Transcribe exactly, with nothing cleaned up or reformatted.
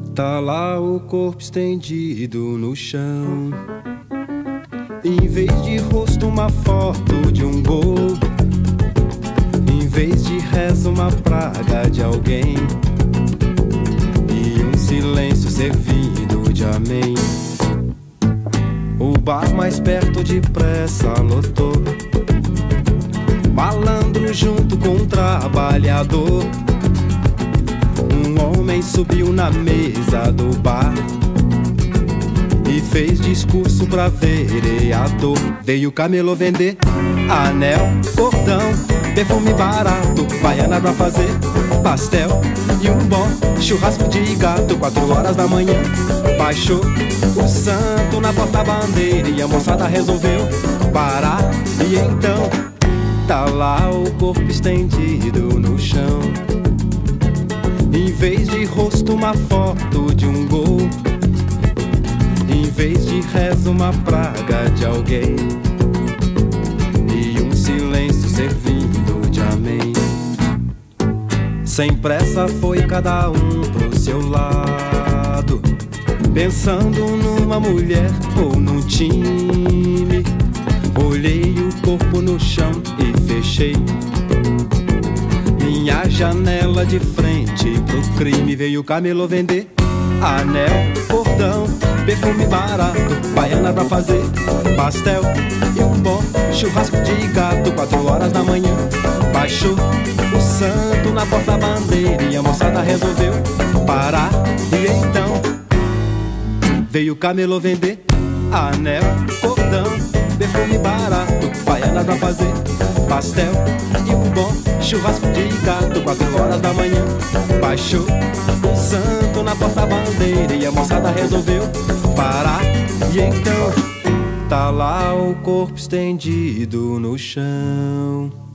Tá lá o corpo estendido no chão. Em vez de rosto, uma foto de um gol. Em vez de rezo, uma praga de alguém. E um silêncio servido de amém. O bar mais perto depressa lotou. Malandro junto com um trabalhador. Um homem subiu na mesa do bar e fez discurso pra vereador. Veio camelô vender anel, cordão, perfume barato, baiana pra fazer pastel e um bom churrasco de gato. Quatro horas da manhã baixou o santo na porta-bandeira e a moçada resolveu parar. E então tá lá o corpo estendido no chão. Em vez de rosto, uma foto de um gol. Em vez de rezo, uma praga de alguém. E um silêncio servindo de amém. Sem pressa foi cada um pro seu lado, pensando numa mulher ou num time. Olhei o corpo no chão e fechei minha janela de frente pro crime. Veio o camelô vender anel, cordão, perfume barato, baiana pra fazer pastel e um bom churrasco de gato. Quatro horas da manhã baixou o santo na porta-bandeira e a moçada resolveu parar. E então veio o camelô vender anel, cordão, perfume barato, baiana pra fazer pastel e um bom churrasco de gato. Quatro horas da manhã baixou o santo na porta-bandeira e a moçada resolveu parar. E então tá lá o corpo estendido no chão.